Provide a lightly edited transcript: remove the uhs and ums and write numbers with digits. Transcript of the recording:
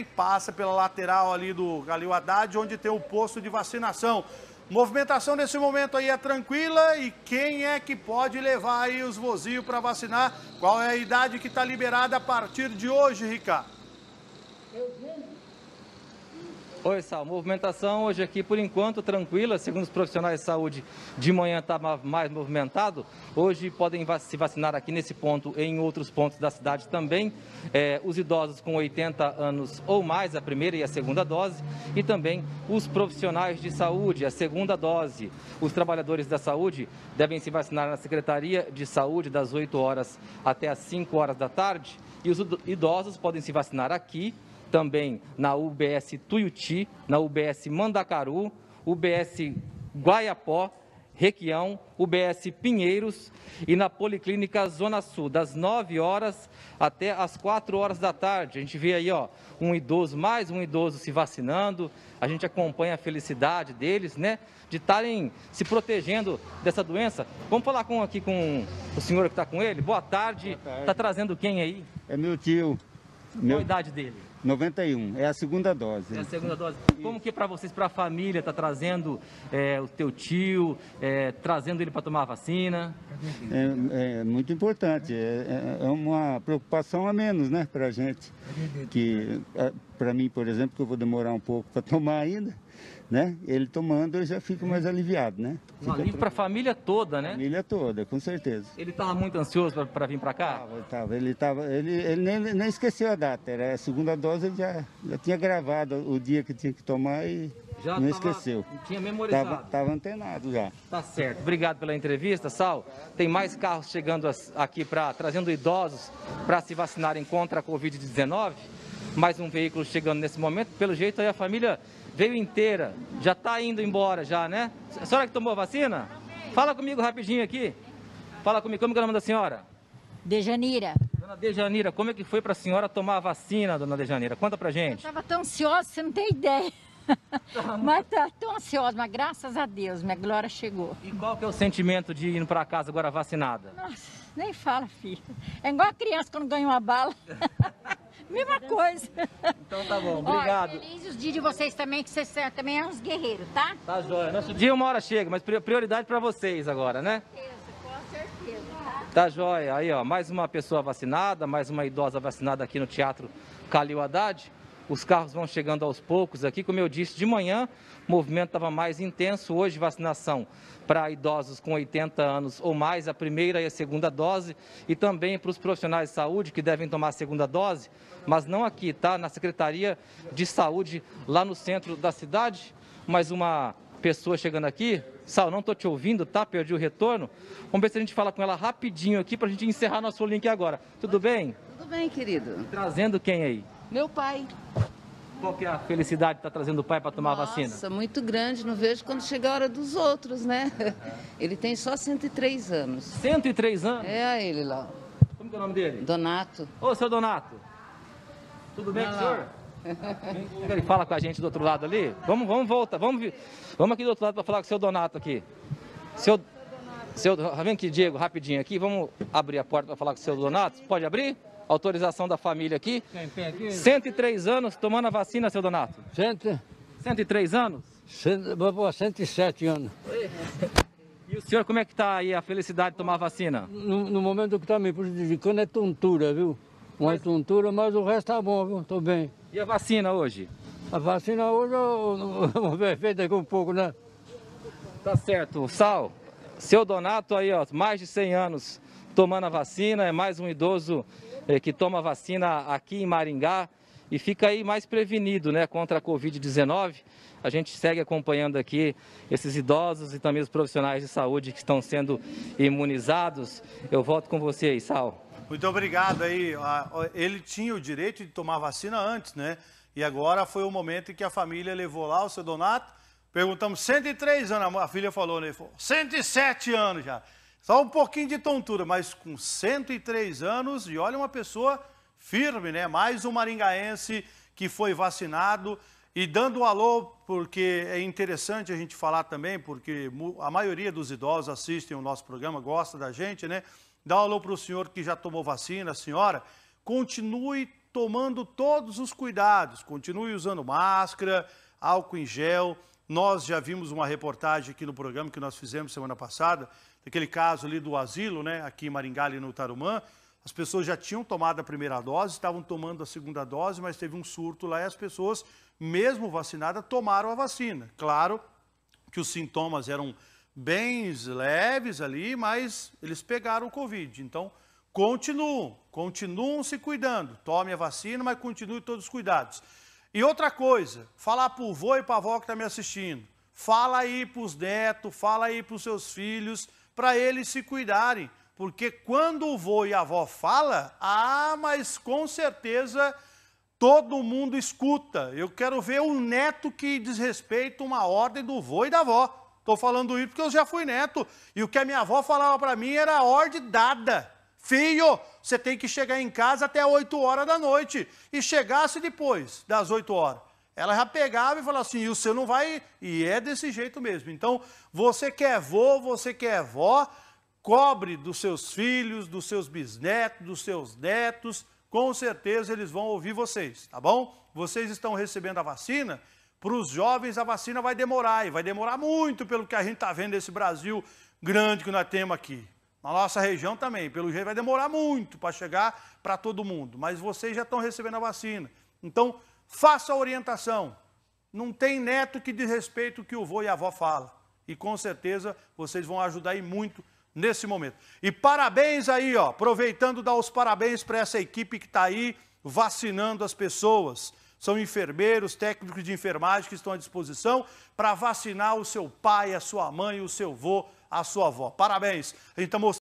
também passa pela lateral ali do Calil Haddad, onde tem o posto de vacinação. Movimentação nesse momento aí é tranquila e quem é que pode levar aí os vozinhos para vacinar? Qual é a idade que está liberada a partir de hoje, Ricardo? Oi, Sal. Movimentação hoje aqui, por enquanto, tranquila. Segundo os profissionais de saúde, de manhã estava mais movimentado. Hoje podem se vacinar aqui nesse ponto e em outros pontos da cidade também. Os idosos com 80 anos ou mais, a primeira e a segunda dose. E também os profissionais de saúde, a segunda dose. Os trabalhadores da saúde devem se vacinar na Secretaria de Saúde das 8 horas até as 5 horas da tarde. E os idosos podem se vacinar aqui, também na UBS Tuiuti, na UBS Mandacaru, UBS Guaiapó, Requião, UBS Pinheiros e na Policlínica Zona Sul, das 9 horas até as 4 horas da tarde. A gente vê aí, ó, mais um idoso se vacinando, a gente acompanha a felicidade deles, né, de estarem se protegendo dessa doença. Vamos falar aqui com o senhor que está com ele. Boa tarde. Está trazendo quem aí? É meu tio. Qual a idade dele? 91, é a segunda dose. É a segunda dose. Como que para vocês, para a família, está trazendo o teu tio, trazendo ele para tomar a vacina? É muito importante, é uma preocupação a menos, né, para a gente. Para mim, por exemplo, que eu vou demorar um pouco para tomar ainda, né? Ele tomando, eu já fico mais aliviado, né? Um alívio para a família toda, né? Família toda, com certeza. Ele estava muito ansioso para vir para cá? Ele nem esqueceu a data, era a segunda dose, ele já tinha gravado o dia que tinha que tomar e já não esqueceu. Tinha memorizado. Estava antenado já. Tá certo. Obrigado pela entrevista, Sal. Tem mais carros chegando aqui trazendo idosos para se vacinarem contra a Covid-19. Mais um veículo chegando nesse momento. Pelo jeito aí a família veio inteira, já está indo embora já, né? A senhora que tomou a vacina? Fala comigo rapidinho aqui. Fala comigo, como que é o nome da senhora? Dejanira. Dona Dejanira, como é que foi para a senhora tomar a vacina, dona Dejanira? Conta pra gente. Eu estava tão ansiosa, você não tem ideia. Mas tá tão ansiosa, mas graças a Deus, minha glória chegou. E qual que é o sentimento de ir para casa agora vacinada? Nossa, nem fala, filho. É igual a criança quando ganha uma bala. Mesma coisa. Então tá bom, obrigado. Olha, feliz os dias de vocês também, que vocês também é uns guerreiros, tá? Tá jóia. Nosso dia uma hora chega, mas prioridade para vocês agora, né? Com certeza, tá? Tá jóia. Aí, ó, mais uma pessoa vacinada, mais uma idosa vacinada aqui no Teatro Calil Haddad. Os carros vão chegando aos poucos aqui, como eu disse, de manhã o movimento estava mais intenso. Hoje, vacinação para idosos com 80 anos ou mais, a primeira e a segunda dose, e também para os profissionais de saúde que devem tomar a segunda dose, mas não aqui, tá? Na Secretaria de Saúde, lá no centro da cidade. Mais uma pessoa chegando aqui. Sal, não estou te ouvindo, tá? Perdi o retorno. Vamos ver se a gente fala com ela rapidinho aqui para a gente encerrar nosso link agora. Tudo bem? Tudo bem, querido. Trazendo quem aí? Meu pai. Qual que é a felicidade de estar trazendo o pai para tomar a vacina? Nossa, muito grande. Não vejo quando chega a hora dos outros, né? Ele tem só 103 anos. 103 anos? É ele lá. Como que é o nome dele? Donato. Ô, seu Donato. Tudo bem com o senhor? Ele fala com a gente do outro lado ali? Vamos voltar. Vamos aqui do outro lado para falar com o seu Donato aqui. Vem aqui, Diego, rapidinho aqui. Vamos abrir a porta para falar com o seu Donato. Pode abrir? Autorização da família aqui. 103 anos tomando a vacina, seu Donato. 103 anos? 107 anos. E o senhor, como é que está aí a felicidade de tomar a vacina? No momento que está me prejudicando é tontura, viu? Uma tontura, mas o resto tá bom, viu? Tô bem. E a vacina hoje? A vacina hoje vamos ver feito daqui um pouco, né? Tá certo. Sal, seu Donato aí, ó, mais de 100 anos tomando a vacina, é mais um idoso que toma a vacina aqui em Maringá e fica aí mais prevenido, né, contra a Covid-19. A gente segue acompanhando aqui esses idosos e também os profissionais de saúde que estão sendo imunizados. Eu volto com você aí, Sal. Muito obrigado aí. Ele tinha o direito de tomar vacina antes, né? E agora foi o momento em que a família levou lá o seu Donato. Perguntamos, 103 anos, a filha falou, né? Ele falou, 107 anos já. Só um pouquinho de tontura, mas com 103 anos, e olha uma pessoa firme, né? Mais um maringaense que foi vacinado e dando um alô, porque é interessante a gente falar também, porque a maioria dos idosos assistem o nosso programa, gosta da gente, né? Dá um alô para o senhor que já tomou vacina, a senhora, continue tomando todos os cuidados. Continue usando máscara, álcool em gel. Nós já vimos uma reportagem aqui no programa que nós fizemos semana passada, daquele caso ali do asilo, né, aqui em Maringá, ali no Tarumã. As pessoas já tinham tomado a primeira dose, estavam tomando a segunda dose, mas teve um surto lá e as pessoas, mesmo vacinadas, tomaram a vacina. Claro que os sintomas eram bem leves ali, mas eles pegaram o Covid. Então, continuam se cuidando. Tome a vacina, mas continue todos os cuidados. E outra coisa, falar para o vô e para a avó que está me assistindo, fala aí para os netos, fala aí para os seus filhos, para eles se cuidarem. Porque quando o vô e a avó falam, mas com certeza todo mundo escuta. Eu quero ver um neto que desrespeita uma ordem do vô e da avó. Estou falando isso porque eu já fui neto. E o que a minha avó falava para mim era ordem dada. Filho, você tem que chegar em casa até 8 horas da noite. E chegasse depois das 8 horas. Ela já pegava e falava assim, e você não vai... E é desse jeito mesmo. Então, você que é vô, você que é vó, cobre dos seus filhos, dos seus bisnetos, dos seus netos. Com certeza eles vão ouvir vocês, tá bom? Vocês estão recebendo a vacina. Para os jovens a vacina vai demorar. E vai demorar muito pelo que a gente está vendo nesse Brasil grande que nós temos aqui. Na nossa região também, pelo jeito vai demorar muito para chegar para todo mundo, mas vocês já estão recebendo a vacina. Então, faça a orientação. Não tem neto que desrespeite o que o vô e a avó falam. E com certeza vocês vão ajudar aí muito nesse momento. E parabéns aí, ó, aproveitando dar os parabéns para essa equipe que está aí vacinando as pessoas. São enfermeiros, técnicos de enfermagem que estão à disposição para vacinar o seu pai, a sua mãe, o seu vô, a sua avó. Parabéns. A gente está mostrando